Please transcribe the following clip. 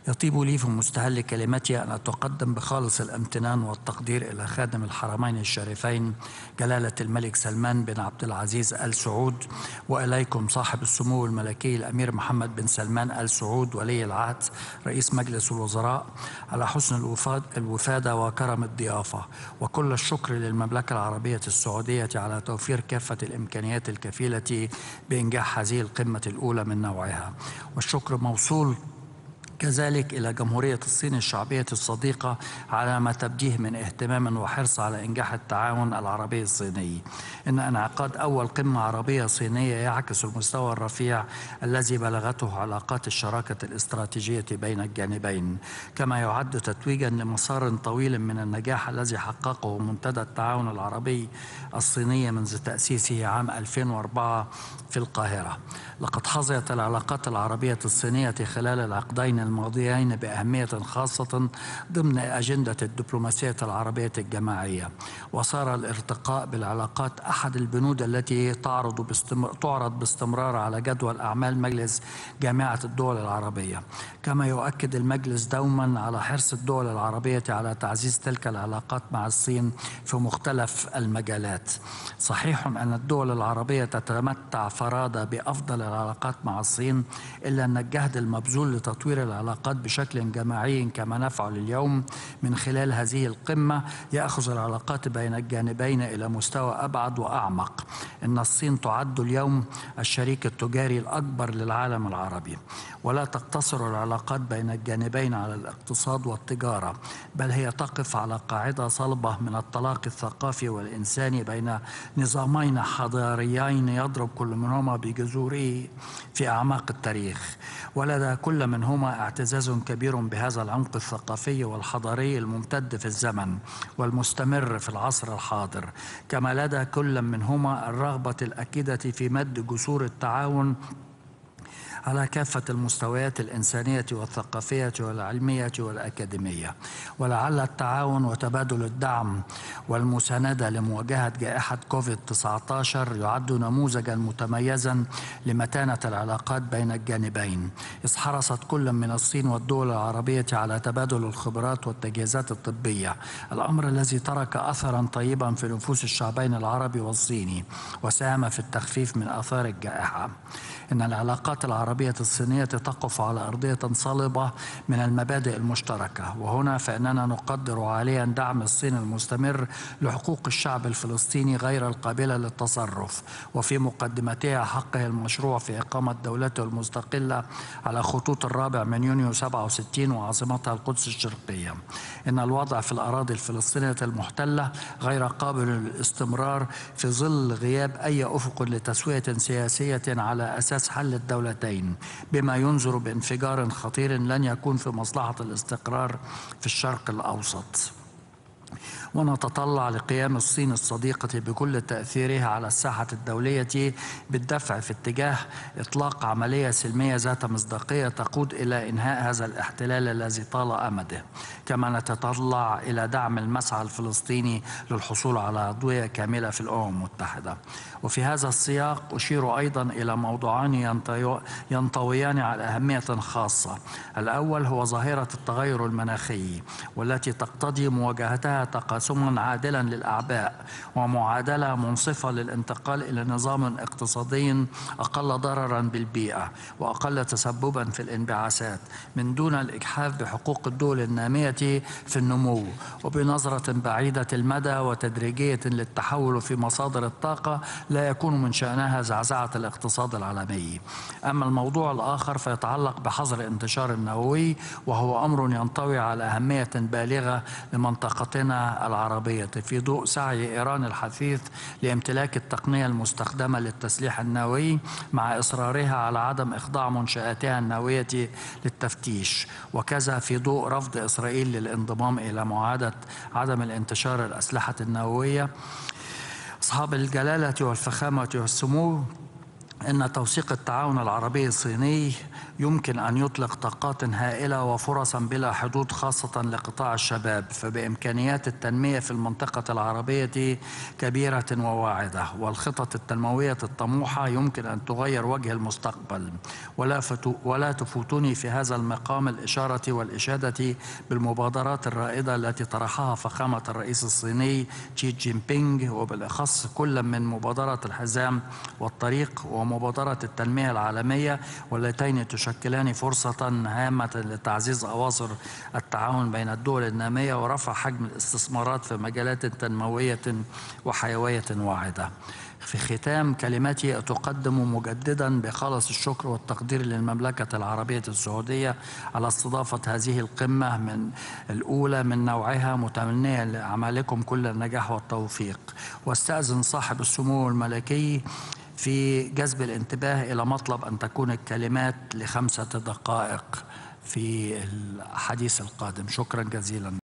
يطيب لي في مستهل كلمتي أن أتقدم بخالص الامتنان والتقدير إلى خادم الحرمين الشريفين جلالة الملك سلمان بن عبد العزيز آل سعود، وإليكم صاحب السمو الملكي الأمير محمد بن سلمان آل سعود ولي العهد رئيس مجلس الوزراء، على حسن الوفادة وكرم الضيافة. وكل الشكر للمملكة العربية السعودية على توفير كافة الإمكانيات الكفيلة بإنجاح هذه القمة الأولى من نوعها. والشكر موصول كذلك إلى جمهورية الصين الشعبية الصديقة على ما تبديه من اهتمام وحرص على إنجاح التعاون العربي الصيني. إن انعقاد أول قمة عربية صينية يعكس المستوى الرفيع الذي بلغته علاقات الشراكة الاستراتيجية بين الجانبين، كما يعد تتويجا لمسار طويل من النجاح الذي حققه منتدى التعاون العربي الصيني منذ تأسيسه عام 2004 في القاهرة. لقد حظيت العلاقات العربية الصينية خلال العقدين الماضيين بأهمية خاصة ضمن أجندة الدبلوماسية العربية الجماعية، وصار الارتقاء بالعلاقات أحد البنود التي تعرض باستمرار على جدول أعمال مجلس جامعة الدول العربية. كما يؤكد المجلس دوما على حرص الدول العربية على تعزيز تلك العلاقات مع الصين في مختلف المجالات. صحيح أن الدول العربية تتمتع فرادى بأفضل العلاقات مع الصين، إلا أن الجهد المبذول لتطوير العلاقات بشكل جماعي كما نفعل اليوم من خلال هذه القمة يأخذ العلاقات بين الجانبين إلى مستوى أبعد وأعمق. إن الصين تعد اليوم الشريك التجاري الأكبر للعالم العربي، ولا تقتصر العلاقات بين الجانبين على الاقتصاد والتجارة، بل هي تقف على قاعدة صلبة من التلاقي الثقافي والإنساني بين نظامين حضاريين يضرب كل منهما بجذوره في أعماق التاريخ، ولدى كل منهما اعتزاز كبير بهذا العمق الثقافي والحضاري الممتد في الزمن والمستمر في العصر الحاضر، كما لدى كل منهما الرغبة الأكيدة في مد جسور التعاون على كافة المستويات الإنسانية والثقافية والعلمية والأكاديمية. ولعل التعاون وتبادل الدعم والمساندة لمواجهة جائحة كوفيد-19 يعد نموذجا متميزا لمتانة العلاقات بين الجانبين، إذ حرصت كل من الصين والدول العربية على تبادل الخبرات والتجهيزات الطبية، الأمر الذي ترك أثرا طيبا في نفوس الشعبين العربي والصيني وساهم في التخفيف من آثار الجائحة. إن العلاقات العربية الصينية تقف على أرضية صلبة من المبادئ المشتركة، وهنا فإننا نقدر عاليا دعم الصين المستمر لحقوق الشعب الفلسطيني غير القابلة للتصرف، وفي مقدمتها حقه المشروع في إقامة دولته المستقلة على خطوط 4 يونيو 67 وعاصمتها القدس الشرقية. إن الوضع في الأراضي الفلسطينية المحتلة غير قابل للاستمرار في ظل غياب أي أفق لتسوية سياسية على أساس حل الدولتين، بما ينذر بانفجار خطير لن يكون في مصلحة الاستقرار في الشرق الأوسط. ونتطلع لقيام الصين الصديقة بكل تأثيرها على الساحة الدولية بالدفع في اتجاه إطلاق عملية سلمية ذات مصداقية تقود إلى إنهاء هذا الاحتلال الذي طال أمده. كما نتطلع إلى دعم المسعى الفلسطيني للحصول على عضوية كاملة في الأمم المتحدة. وفي هذا السياق أشير أيضا إلى موضوعان ينطويان على أهمية خاصة. الأول هو ظاهرة التغير المناخي، والتي تقتضي مواجهتها تقاسما عادلا للأعباء ومعادلة منصفة للانتقال إلى نظام اقتصادي أقل ضررا بالبيئة وأقل تسببا في الانبعاثات، من دون الإجحاف بحقوق الدول النامية في النمو، وبنظرة بعيدة المدى وتدريجية للتحول في مصادر الطاقة لا يكون من شأنها زعزعة الاقتصاد العالمي. أما الموضوع الآخر فيتعلق بحظر انتشار النووي، وهو أمر ينطوي على أهمية بالغة لمنطقتنا العربية في ضوء سعي إيران الحثيث لامتلاك التقنية المستخدمة للتسليح النووي، مع إصرارها على عدم إخضاع منشآتها النووية للتفتيش، وكذا في ضوء رفض إسرائيل للانضمام إلى معاهدة عدم الانتشار الأسلحة النووية. أصحاب الجلالة والفخامة والسمو، إن توثيق التعاون العربي الصيني يمكن أن يطلق طاقات هائلة وفرصا بلا حدود خاصة لقطاع الشباب، فبإمكانيات التنمية في المنطقة العربية كبيرة وواعدة، والخطط التنموية الطموحة يمكن أن تغير وجه المستقبل. ولا تفوتني في هذا المقام الإشارة والإشادة بالمبادرات الرائدة التي طرحها فخامة الرئيس الصيني شي جين بينغ، وبالأخص كل من مبادرة الحزام والطريق ومبادرة التنمية العالمية، واللتين تشكلان فرصة هامة لتعزيز أواصر التعاون بين الدول النامية ورفع حجم الاستثمارات في مجالات تنموية وحيوية واعدة. في ختام كلمتي أتقدم مجددا بخالص الشكر والتقدير للمملكة العربية السعودية على استضافة هذه القمة من الأولى من نوعها، متمنية لأعمالكم كل النجاح والتوفيق. واستأذن صاحب السمو الملكي في جذب الانتباه إلى مطلب أن تكون الكلمات ل5 دقائق في الحديث القادم. شكرا جزيلا.